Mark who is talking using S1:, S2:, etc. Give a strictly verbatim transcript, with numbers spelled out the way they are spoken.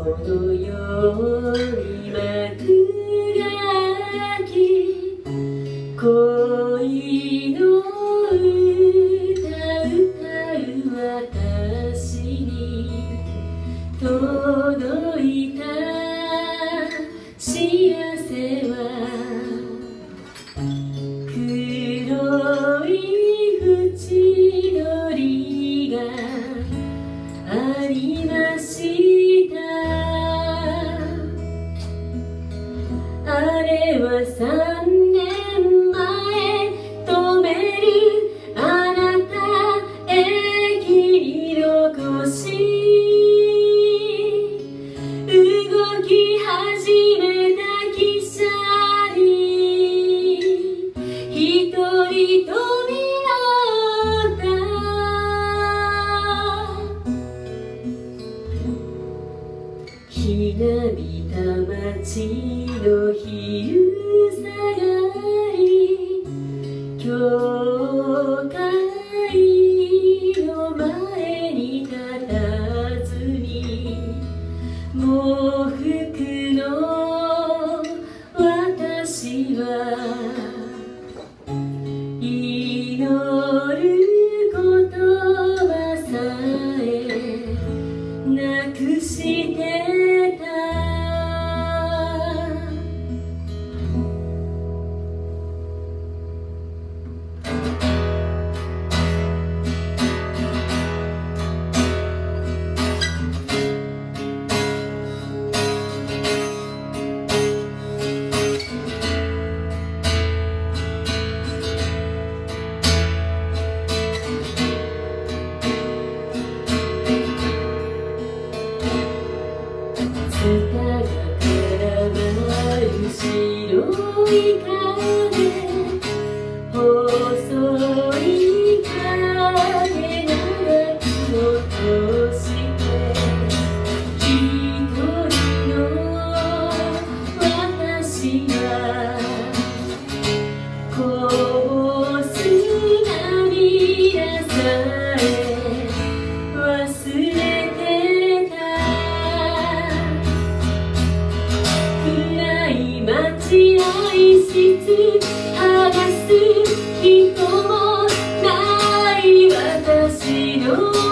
S1: のように幕が開き恋の歌歌う私に届いた幸せは黒い縁取りがありました。あれは三年前止めるあなた駅に残し動き始めた汽車に一人飛び乗ったひなびた街の昼下がり教会の前に佇み喪服の私は祈る言葉さえなくしてた。ツタが絡まる白い影細い影長く落として一人の私はこぼす涙さえ忘れてた。待合室剥がす人もない私の